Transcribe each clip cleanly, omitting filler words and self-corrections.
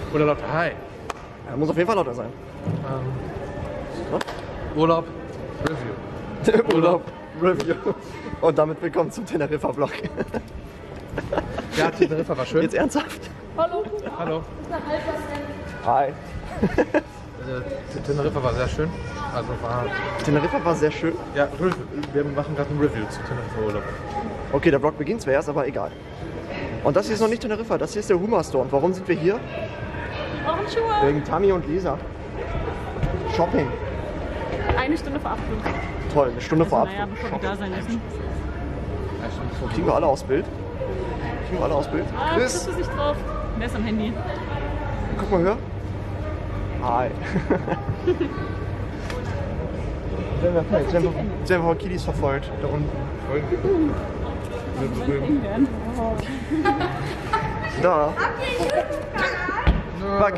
Oder lauter Hi. Ja, muss auf jeden Fall lauter sein. Urlaub, Review. Urlaub, Review. Und damit willkommen zum Teneriffa-Vlog. Ja, Teneriffa war schön. Jetzt ernsthaft? Hallo. Hallo. Hi. Teneriffa war sehr schön. Also war... Teneriffa war sehr schön. Ja, wir machen gerade ein Review zu Teneriffa Urlaub. Okay, der Vlog beginnt zwar erst, aber egal. Und das hier ist noch nicht Teneriffa, das hier ist der Huma Store. Und warum sind wir hier? Brauchen Schuhe. Wegen Tami und Lisa. Shopping. Eine Stunde vor Abflug. Toll, eine Stunde vor Naja, Abflug. bevor wir da sein müssen. Kriegen wir alle aus Bild? Kriegen wir alle aus Bild? Ah, kriegst du sich drauf. Wer ist am Handy? Guck mal höher. Hi. Jetzt werden wir von Kiddies verfolgt. Da unten. Da. Fuck.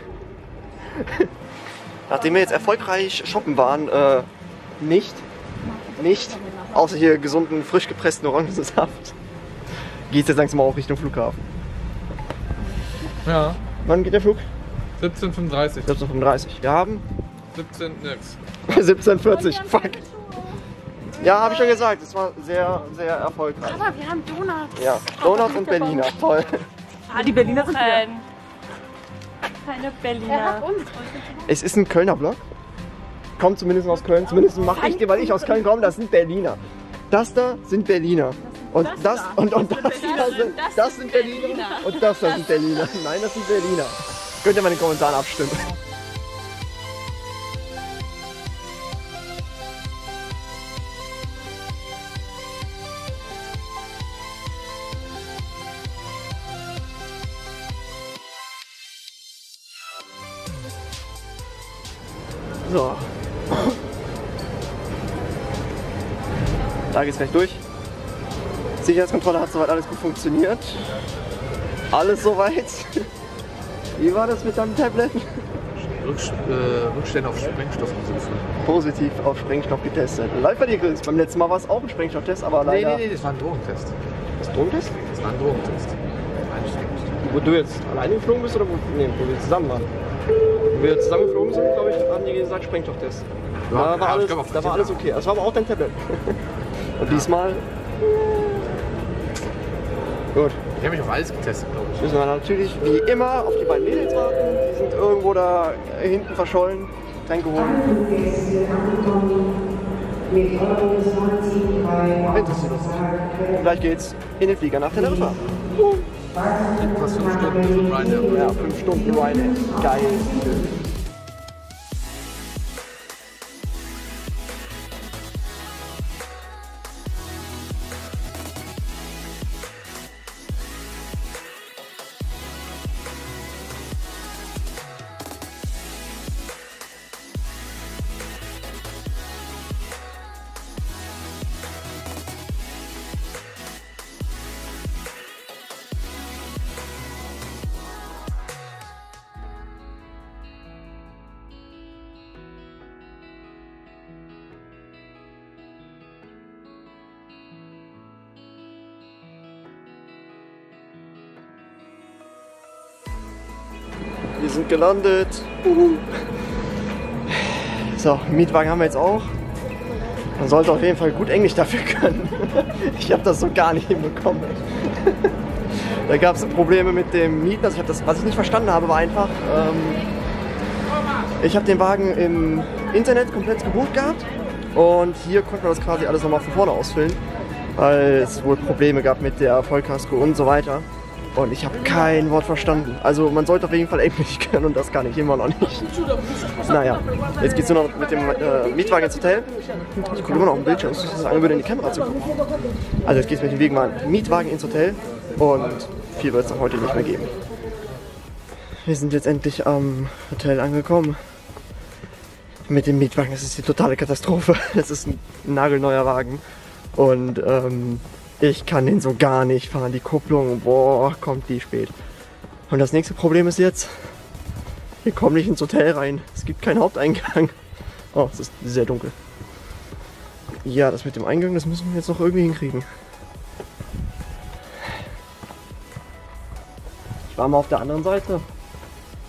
Nachdem wir jetzt erfolgreich shoppen waren, nicht, außer hier gesunden, frisch gepressten Orangensaft, geht es jetzt langsam auch Richtung Flughafen. Ja. Wann geht der Flug? 17:35. 17:35. Wir haben 17 nix. 17:40. Fuck. Ja, habe ich schon gesagt. Es war sehr, sehr erfolgreich. Aber wir haben Donuts. Ja, Donuts und Berliner. Toll. Ah, die Berliner sind hier. Keine Er Berliner. hat uns. Es ist ein Kölner Vlog. Kommt zumindest aus Köln. Zumindest mache ich, weil ich aus Köln komme, das sind Berliner. Das da sind Berliner. Und das und das sind Berliner. Und das da sind Berliner. Nein, das sind Berliner. Könnt ihr mal in den Kommentaren abstimmen. So. Da geht's gleich durch. Sicherheitskontrolle hat soweit alles gut funktioniert. Alles soweit. Wie war das mit deinem Tablet? Rückstände auf Sprengstoff und so gefühlt. Positiv auf Sprengstoff getestet. Läuft bei dir, Chris? Beim letzten Mal war es auch ein Sprengstofftest, aber leider... Nee, das war ein Drogentest. Das Drogentest? Das war ein Drogentest. Wo du jetzt alleine geflogen bist oder wo wir zusammen waren? Wo wir zusammen geflogen sind, glaube ich, haben die gesagt Sprengstofftest. Ja, Da war alles, ich glaub, da war alles okay. Das war aber auch dein Tablet. Und diesmal... Gut. Ich habe mich auf alles getestet, glaube ich. Müssen wir natürlich wie immer auf die beiden Mädels warten. Die sind irgendwo da hinten verschollen. Tränke holen. Interessiert uns nicht. Gleich geht's in den Flieger nach Teneriffa. Was 5 Stunden mit so einem Ryanair. Ja, 5 Stunden Ryanair. Geil. Wir sind gelandet. So, Mietwagen haben wir jetzt auch. Man sollte auf jeden Fall gut Englisch dafür können. Ich habe das so gar nicht hinbekommen. Da gab es Probleme mit dem Mieten. Also was ich nicht verstanden habe, war einfach, ich habe den Wagen im Internet komplett gebucht gehabt. Und hier konnte man das quasi alles nochmal von vorne ausfüllen, weil es wohl Probleme gab mit der Vollkasko und so weiter. Und ich habe kein Wort verstanden. Also man sollte auf jeden Fall Englisch können und das kann ich immer noch nicht. Naja, jetzt geht's nur noch mit dem Mietwagen ins Hotel. Ich gucke immer noch auf den Bildschirm, es ist sagen würde, in die Kamera zu gucken. Also jetzt geht's mit dem Mietwagen ins Hotel und viel wird es dann heute nicht mehr geben. Wir sind jetzt endlich am Hotel angekommen. Mit dem Mietwagen, das ist die totale Katastrophe. Das ist ein nagelneuer Wagen und ich kann den so gar nicht fahren. Die Kupplung, boah, kommt die spät. Und das nächste Problem ist jetzt, wir kommen nicht ins Hotel rein. Es gibt keinen Haupteingang. Oh, es ist sehr dunkel. Ja, das mit dem Eingang, das müssen wir jetzt noch irgendwie hinkriegen. Ich war mal auf der anderen Seite.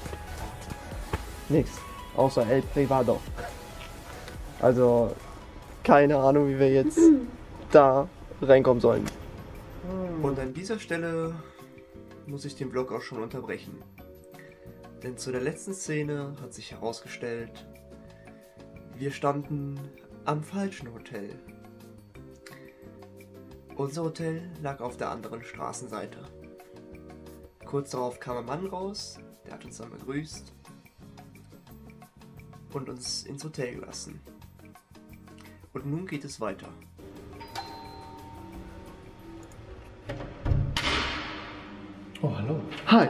nichts. Außer El Privado. Also, keine Ahnung, wie wir jetzt da reinkommen sollen. Und an dieser Stelle muss ich den Vlog auch schon unterbrechen. Denn zu der letzten Szene hat sich herausgestellt, wir standen am falschen Hotel. Unser Hotel lag auf der anderen Straßenseite. Kurz darauf kam ein Mann raus, der hat uns dann begrüßt und uns ins Hotel gelassen. Und nun geht es weiter. Oh, hallo. Hi!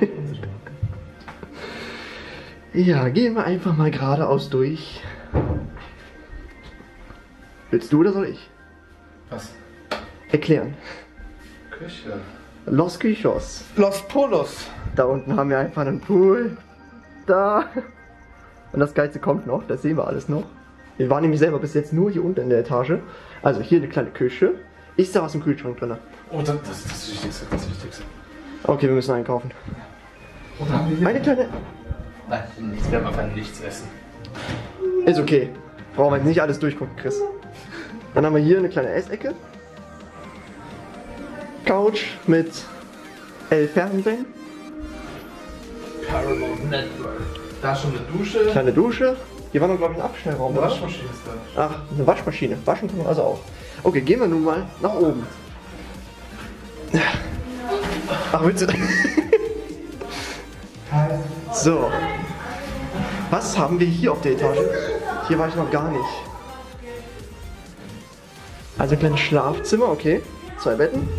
Ja, gehen wir einfach mal geradeaus durch. Willst du oder soll ich? Was? Erklären. Küche. Los Cuchos. Los Polos. Da unten haben wir einfach einen Pool. Da. Und das Geilste kommt noch, das sehen wir alles noch. Wir waren nämlich selber bis jetzt nur hier unten in der Etage. Also hier eine kleine Küche. Ist da was im Kühlschrank drin? Oh, das ist das Wichtigste, das Wichtigste. Okay, wir müssen einkaufen. Oder haben wir hier? Eine kleine... Nein, nichts. Wir haben einfach nichts essen. Ist okay. Brauchen wir jetzt nicht alles durchgucken, Chris. Dann haben wir hier eine kleine Essecke. Couch mit Fernsehen. Paramount Network. Da schon eine Dusche. Kleine Dusche. Hier war noch, glaube ich, ein Abstellraum, Eine oder? Waschmaschine ist da. Ach, eine Waschmaschine. Waschen können wir also auch. Okay, gehen wir nun mal nach oben. Ach, willst du... So. Was haben wir hier auf der Etage? Hier war ich noch gar nicht. Also ein kleines Schlafzimmer, okay. 2 Betten.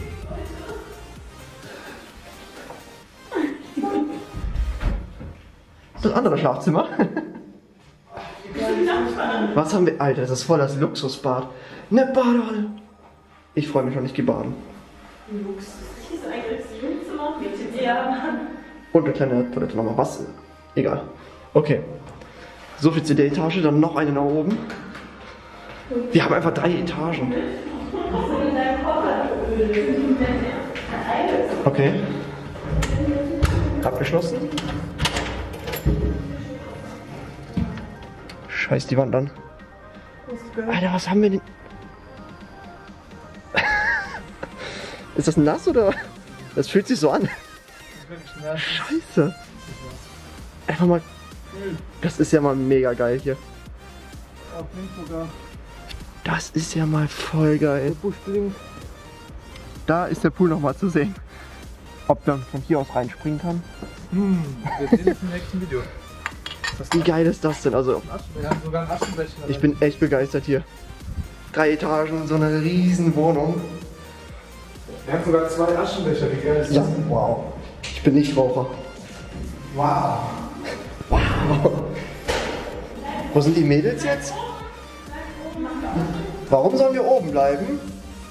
Das andere Schlafzimmer. Was haben wir? Alter, das ist voll das Luxusbad. Eine Badewanne. Ich freue mich schon, ich gehe baden. Und eine kleine Toilette nochmal. Was? Egal. Okay. So viel zu der Etage, dann noch eine nach oben. Wir haben einfach 3 Etagen. Okay. Abgeschlossen. Scheiß die Wand an. Alter, was haben wir denn? Ist das nass oder? Das fühlt sich so an. Scheiße. Einfach mal. Das ist ja mal mega geil hier. Das ist ja mal voll geil. Da ist der Pool nochmal zu sehen. Ob man von hier aus reinspringen kann. Wir sehen das im nächsten Video. Wie geil ist das denn? Also, Wir haben sogar einen Aschenbecher. ich bin echt begeistert hier. 3 Etagen, so eine riesen Wohnung. Wir haben sogar 2 Aschenbecher. Wie geil ist das? Ja, wow. Ich bin nicht Raucher. Wow. Wow. Wo sind die Mädels jetzt? Warum sollen wir oben bleiben?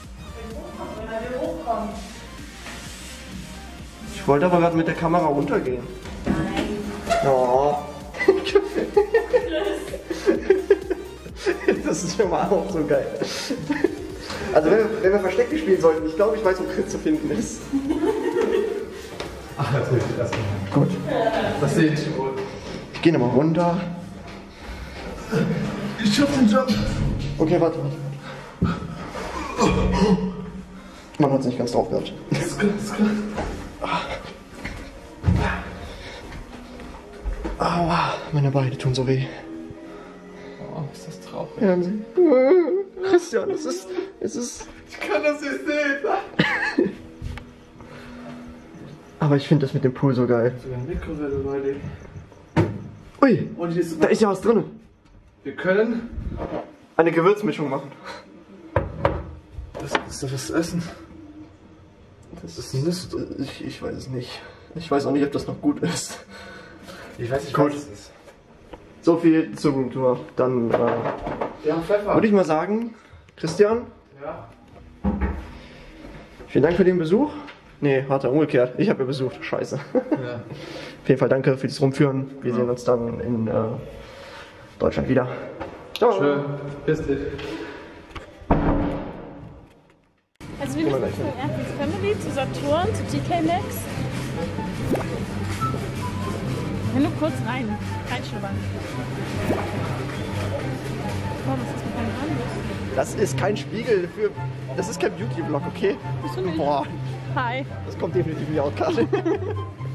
Ich wollte aber gerade mit der Kamera runtergehen. Oh. Das ist schon mal auch so geil. Also wenn wir Verstecke spielen sollten, ich glaube, ich weiß, wo Chris zu finden ist. Ach, natürlich. Erstmal. Gut. Das sehe ich wohl. Ich gehe nochmal runter. Ich schaff den Job. Okay, warte. Man hat es nicht ganz drauf gehabt. Das ist gut, das ist gut. Aua, meine Beine tun so weh. Oh, ist das traurig. Ja, Christian, es ist... Ich kann das nicht sehen. Aber ich finde das mit dem Pool so geil. Sogar ein Mikrowelle, Leute. Ui, Und hier ist da sogar... ist ja was drin. Wir können... Eine Gewürzmischung machen. Ist das was zu essen? Das ist ein Mist. Ich weiß es nicht. Ich weiß auch nicht, ob das noch gut ist. Ich weiß nicht, Gut. was es ist. So viel zur Roomtour. Dann Wir haben Pfeffer. würde ich mal sagen, Christian, Ja. vielen Dank für den Besuch. Nee, warte, umgekehrt. Ich habe ja besucht. Scheiße. Ja. Auf jeden Fall danke fürs Rumführen. Wir sehen uns dann in Deutschland wieder. Ciao. Schön. Bis dich. Also wir müssen von Erdbeers Family zu Saturn, zu TK Maxx. kann nur kurz reinschnuppern. Oh, was ist mit deinem Hand? Das ist kein Spiegel für... Das ist kein Beauty-Vlog, okay? Bist du nicht? Boah, Hi. das kommt definitiv nicht aus, Karte.